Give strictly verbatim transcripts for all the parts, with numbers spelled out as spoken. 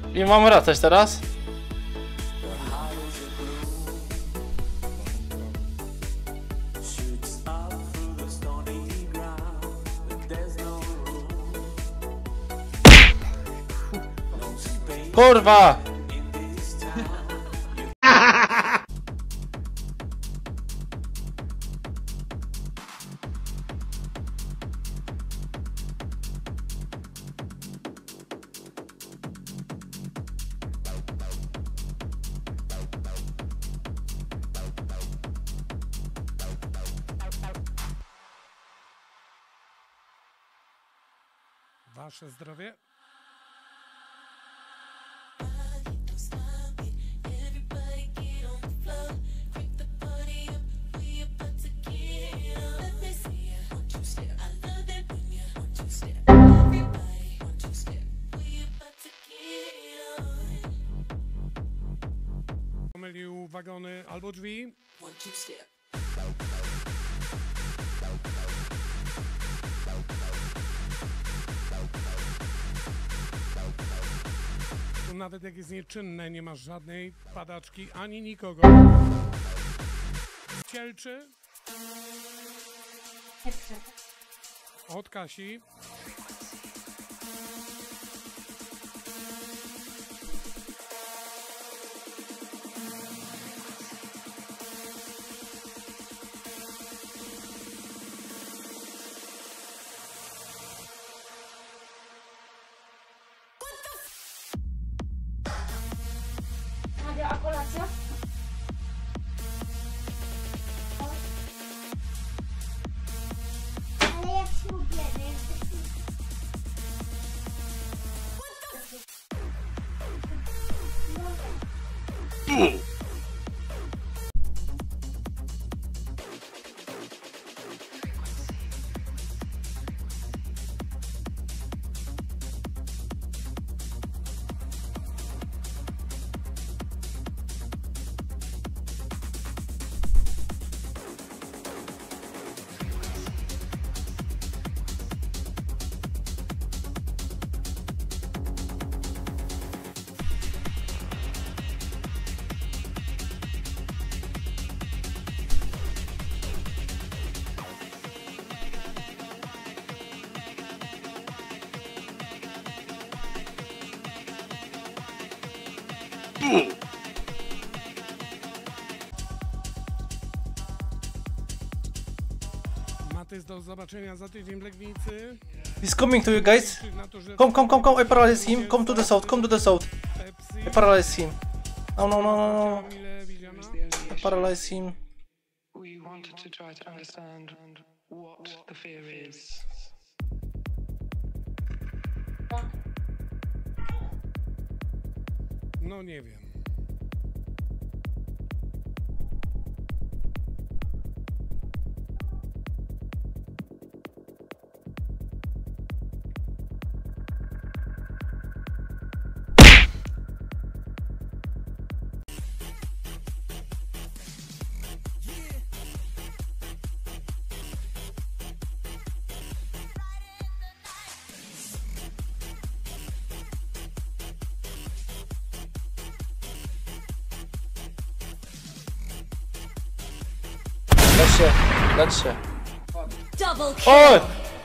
I mam wracać teraz? Kurwa! Wasze zdrowie. Pomylił wagony albo drzwi. Tu nawet jak jest nieczynne, nie masz żadnej padaczki ani nikogo. Cielczy. Od Kasi. A kolacja? Ale jak się ubierze, jak Matys, do zobaczenia za tydzień w Legnicy. He's coming to you guys. Come, come, come, come. I paralyze him. Come to the south. Come to the south. I paralyze him. No, no, no, no, no. I paralyze him. We wanted to try to understand what the fear is. No nie wiem. Lecz się, lecz się. Double kill. Oj!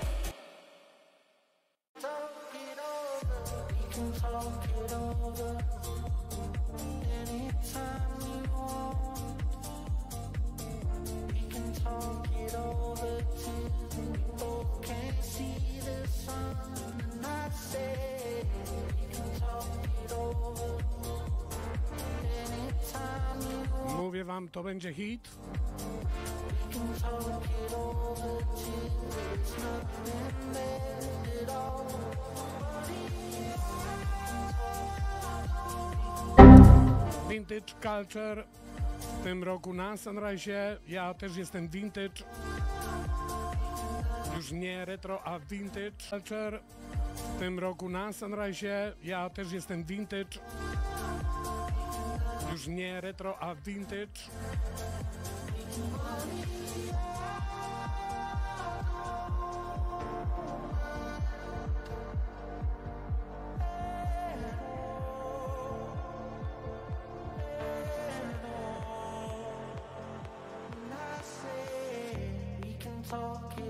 Mówię wam, to będzie hit. Vintage Culture w tym roku na Sunrise. Ja też jestem vintage. Już nie retro, a vintage Culture w tym roku na Sunrise. Ja też jestem vintage. Już nie retro, a vintage.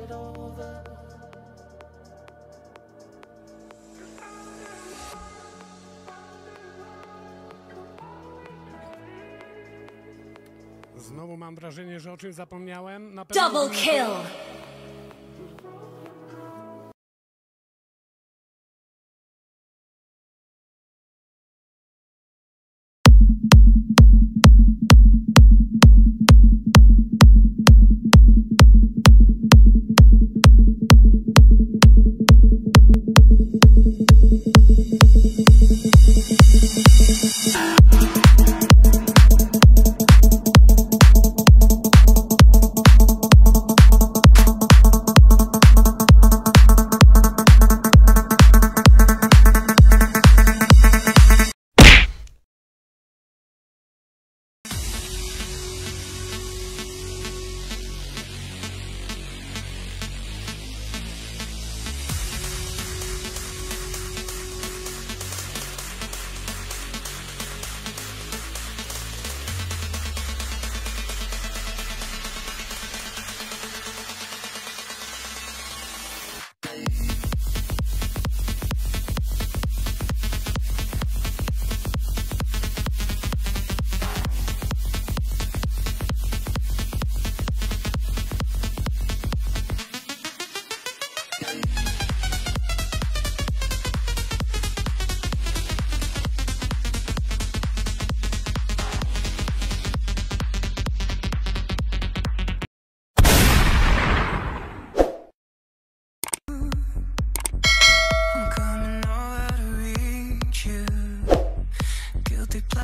Znowu mam wrażenie, że o czymś zapomniałem. Na pewno Double kill.